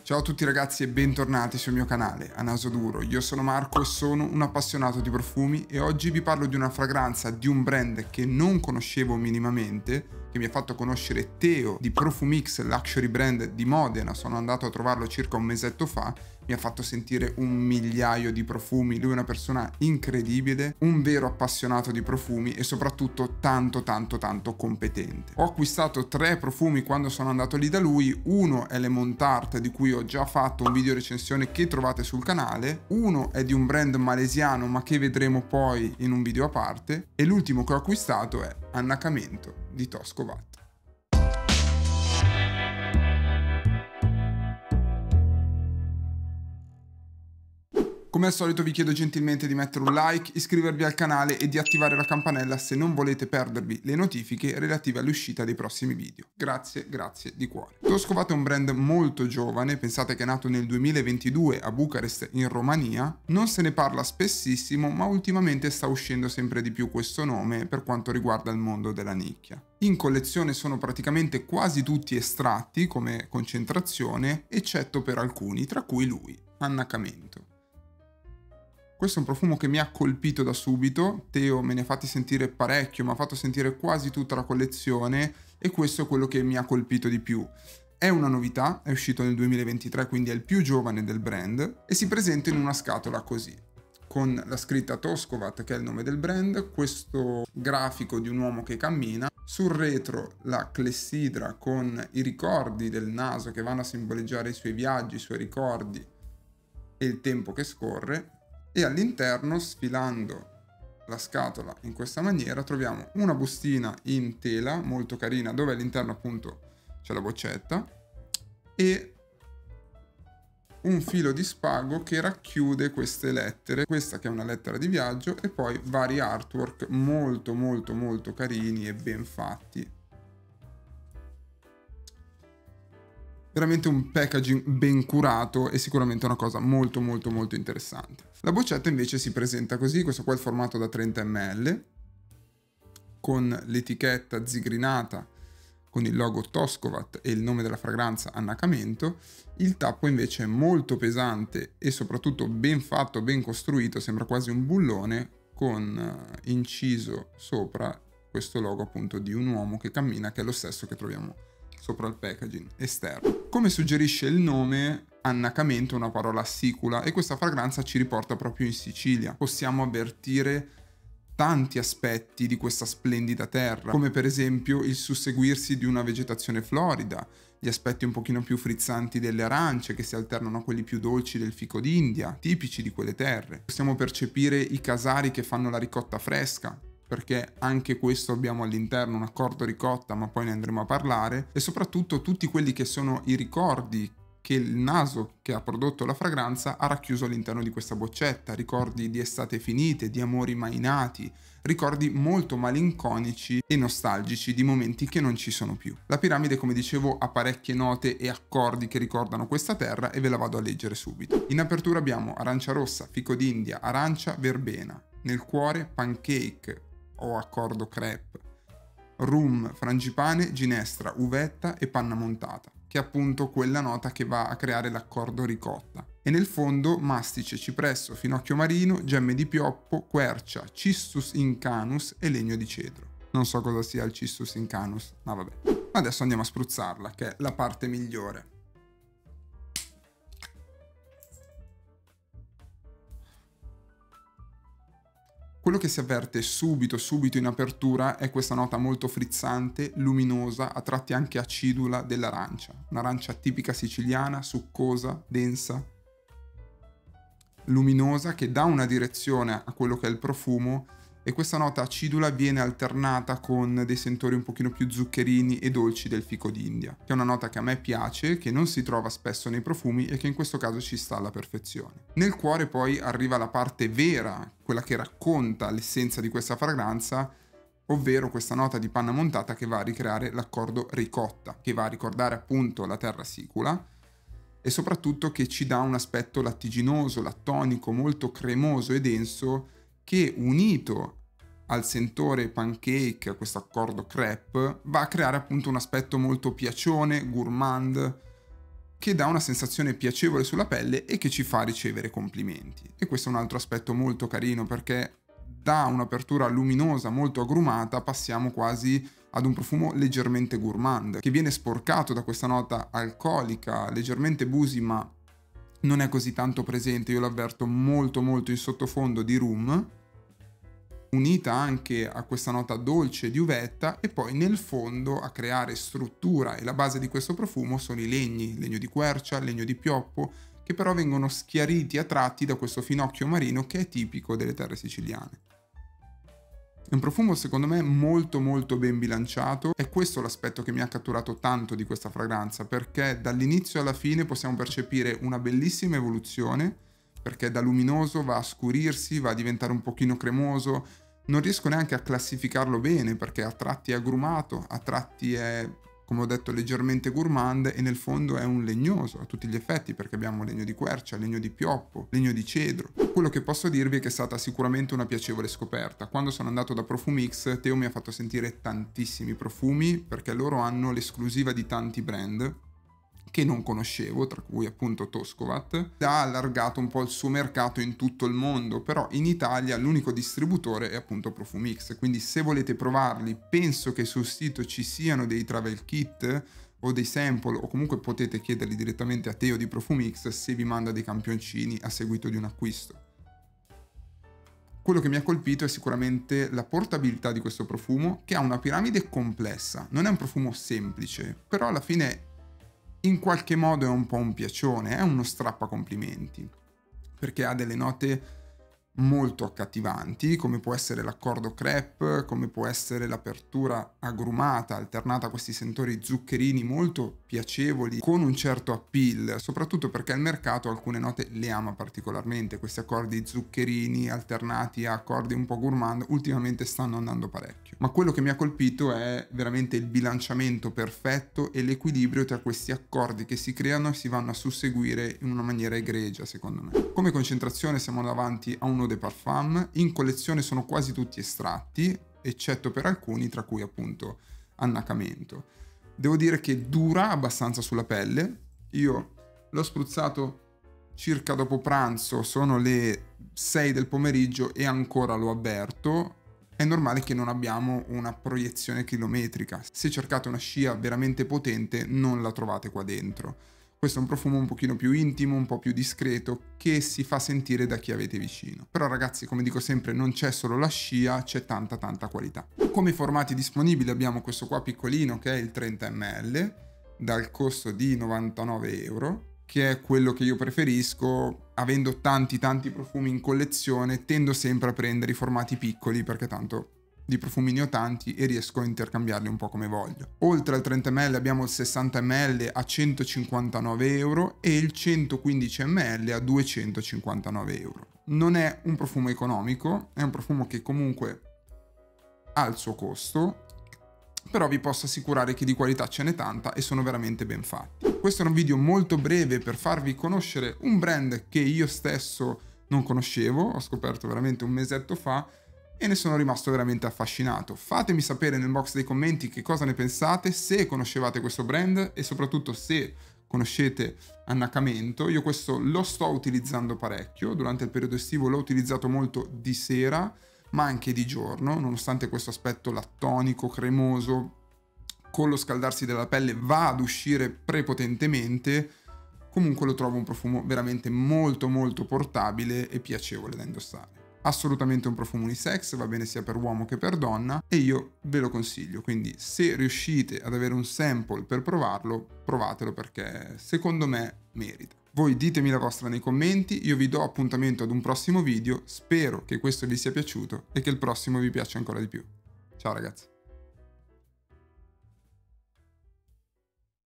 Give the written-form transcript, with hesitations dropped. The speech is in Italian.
Ciao a tutti ragazzi e bentornati sul mio canale A Naso Duro. Io sono Marco e sono un appassionato di profumi e oggi vi parlo di una fragranza di un brand che non conoscevo minimamente, che mi ha fatto conoscere Teo di Profumix, luxury brand di Modena. Sono andato a trovarlo circa un mesetto fa, mi ha fatto sentire un migliaio di profumi. Lui è una persona incredibile, un vero appassionato di profumi e soprattutto tanto competente. Ho acquistato 3 profumi quando sono andato lì da lui. Uno è Le Montart, di cui ho già fatto un video recensione che trovate sul canale. Uno è di un brand malesiano ma che vedremo poi in un video a parte. E l'ultimo che ho acquistato è Annacamento di Toscovat. Come al solito vi chiedo gentilmente di mettere un like, iscrivervi al canale e di attivare la campanella se non volete perdervi le notifiche relative all'uscita dei prossimi video. Grazie di cuore. Toscovat è un brand molto giovane, pensate che è nato nel 2022 a Bucarest in Romania. Non se ne parla spessissimo, ma ultimamente sta uscendo sempre di più questo nome per quanto riguarda il mondo della nicchia. In collezione sono praticamente quasi tutti estratti come concentrazione, eccetto per alcuni, tra cui lui, Annacamento. Questo è un profumo che mi ha colpito da subito. Teo me ne ha fatti sentire parecchio, mi ha fatto sentire quasi tutta la collezione e questo è quello che mi ha colpito di più. È una novità, è uscito nel 2023, quindi è il più giovane del brand e si presenta in una scatola così, con la scritta Toscovat, che è il nome del brand, questo grafico di un uomo che cammina, sul retro la clessidra con i ricordi del naso che vanno a simboleggiare i suoi viaggi, i suoi ricordi e il tempo che scorre. E all'interno, sfilando la scatola in questa maniera, troviamo una bustina in tela molto carina dove all'interno appunto c'è la boccetta e un filo di spago che racchiude queste lettere, questa che è una lettera di viaggio e poi vari artwork molto carini e ben fatti. Veramente un packaging ben curato e sicuramente una cosa molto interessante. La boccetta invece si presenta così, questo qua è il formato da 30 ml, con l'etichetta zigrinata, con il logo Toscovat e il nome della fragranza Annacamento. Il tappo invece è molto pesante e soprattutto ben fatto, ben costruito, sembra quasi un bullone, con inciso sopra questo logo appunto di un uomo che cammina, che è lo stesso che troviamo sopra il packaging esterno. Come suggerisce il nome, Annacamento è una parola sicula e questa fragranza ci riporta proprio in Sicilia. Possiamo avvertire tanti aspetti di questa splendida terra, come per esempio il susseguirsi di una vegetazione florida, gli aspetti un pochino più frizzanti delle arance che si alternano a quelli più dolci del fico d'India, tipici di quelle terre. Possiamo percepire i casari che fanno la ricotta fresca, perché anche questo abbiamo all'interno un accordo ricotta, ma poi ne andremo a parlare, e soprattutto tutti quelli che sono i ricordi che il naso che ha prodotto la fragranza ha racchiuso all'interno di questa boccetta, ricordi di estate finite, di amori mai nati, ricordi molto malinconici e nostalgici di momenti che non ci sono più. La piramide, come dicevo, ha parecchie note e accordi che ricordano questa terra e ve la vado a leggere subito. In apertura abbiamo arancia rossa, fico d'India, arancia, verbena, nel cuore pancake o accordo crepe, rum, frangipane, ginestra, uvetta e panna montata, che è appunto quella nota che va a creare l'accordo ricotta. E nel fondo mastice, cipresso, finocchio marino, gemme di pioppo, quercia, cistus incanus e legno di cedro. Non so cosa sia il cistus incanus, ma vabbè. Adesso andiamo a spruzzarla, che è la parte migliore. Quello che si avverte subito in apertura è questa nota molto frizzante, luminosa, a tratti anche acidula dell'arancia. Un'arancia tipica siciliana, succosa, densa, luminosa, che dà una direzione a quello che è il profumo, e questa nota acidula viene alternata con dei sentori un pochino più zuccherini e dolci del fico d'India, che è una nota che a me piace, che non si trova spesso nei profumi e che in questo caso ci sta alla perfezione. Nel cuore poi arriva la parte vera, quella che racconta l'essenza di questa fragranza, ovvero questa nota di panna montata che va a ricreare l'accordo ricotta, che va a ricordare appunto la terra sicula e soprattutto che ci dà un aspetto lattiginoso, lattonico, molto cremoso e denso, che unito al sentore pancake, a questo accordo crepe, va a creare appunto un aspetto molto piacione, gourmand, che dà una sensazione piacevole sulla pelle e che ci fa ricevere complimenti. E questo è un altro aspetto molto carino, perché da un'apertura luminosa molto agrumata passiamo quasi ad un profumo leggermente gourmand, che viene sporcato da questa nota alcolica, leggermente boozy, ma non è così tanto presente. Io l'avverto molto molto in sottofondo di rum, unita anche a questa nota dolce di uvetta, e poi nel fondo a creare struttura e la base di questo profumo sono i legni, legno di quercia, legno di pioppo, che però vengono schiariti a tratti da questo finocchio marino che è tipico delle terre siciliane. È un profumo secondo me molto molto ben bilanciato, è questo l'aspetto che mi ha catturato tanto di questa fragranza, perché dall'inizio alla fine possiamo percepire una bellissima evoluzione, perché da luminoso va a scurirsi, va a diventare un pochino cremoso, non riesco neanche a classificarlo bene perché a tratti è agrumato, a tratti è, come ho detto, leggermente gourmand e nel fondo è un legnoso a tutti gli effetti, perché abbiamo legno di quercia, legno di pioppo, legno di cedro. Quello che posso dirvi è che è stata sicuramente una piacevole scoperta. Quando sono andato da Profumix, Teo mi ha fatto sentire tantissimi profumi, perché loro hanno l'esclusiva di tanti brand che non conoscevo, tra cui appunto Toscovat. Ha allargato un po' il suo mercato in tutto il mondo, però in Italia l'unico distributore è appunto Profumix, quindi se volete provarli penso che sul sito ci siano dei travel kit o dei sample, o comunque potete chiederli direttamente a Teo di Profumix se vi manda dei campioncini a seguito di un acquisto. Quello che mi ha colpito è sicuramente la portabilità di questo profumo, che ha una piramide complessa, non è un profumo semplice, però alla fine in qualche modo è un po' un piacione, è uno strappacomplimenti, perché ha delle note molto accattivanti, come può essere l'accordo crepe, come può essere l'apertura agrumata alternata a questi sentori zuccherini molto piacevoli con un certo appeal, soprattutto perché il mercato alcune note le ama particolarmente. Questi accordi zuccherini alternati a accordi un po' gourmand ultimamente stanno andando parecchio, ma quello che mi ha colpito è veramente il bilanciamento perfetto e l'equilibrio tra questi accordi che si creano e si vanno a susseguire in una maniera egregia, secondo me. Come concentrazione siamo davanti a un eau de parfum, in collezione sono quasi tutti estratti, eccetto per alcuni, tra cui appunto annacamento. Devo dire che dura abbastanza sulla pelle, io l'ho spruzzato circa dopo pranzo, sono le 6 del pomeriggio e ancora lo avverto. È normale che non abbiamo una proiezione chilometrica, se cercate una scia veramente potente non la trovate qua dentro. Questo è un profumo un pochino più intimo, un po' più discreto, che si fa sentire da chi avete vicino. Però ragazzi, come dico sempre, non c'è solo la scia, c'è tanta qualità. Come formati disponibili abbiamo questo qua piccolino che è il 30 ml, dal costo di 99 euro, che è quello che io preferisco. Avendo tanti profumi in collezione, tendo sempre a prendere i formati piccoli perché tanto di profumi ne ho tanti e riesco a intercambiarli un po' come voglio. Oltre al 30 ml abbiamo il 60 ml a 159 euro e il 115 ml a 259 euro. Non è un profumo economico, è un profumo che comunque ha il suo costo, però vi posso assicurare che di qualità ce n'è tanta e sono veramente ben fatti. Questo è un video molto breve per farvi conoscere un brand che io stesso non conoscevo, ho scoperto veramente un mesetto fa, e ne sono rimasto veramente affascinato. Fatemi sapere nel box dei commenti che cosa ne pensate, se conoscevate questo brand e soprattutto se conoscete Annacamento. Io questo lo sto utilizzando parecchio, durante il periodo estivo l'ho utilizzato molto di sera, ma anche di giorno, nonostante questo aspetto lattonico, cremoso, con lo scaldarsi della pelle va ad uscire prepotentemente. Comunque lo trovo un profumo veramente molto portabile e piacevole da indossare. Assolutamente un profumo unisex, va bene sia per uomo che per donna e io ve lo consiglio, quindi se riuscite ad avere un sample per provarlo, provatelo perché secondo me merita. Voi ditemi la vostra nei commenti, io vi do appuntamento ad un prossimo video, spero che questo vi sia piaciuto e che il prossimo vi piaccia ancora di più. Ciao ragazzi!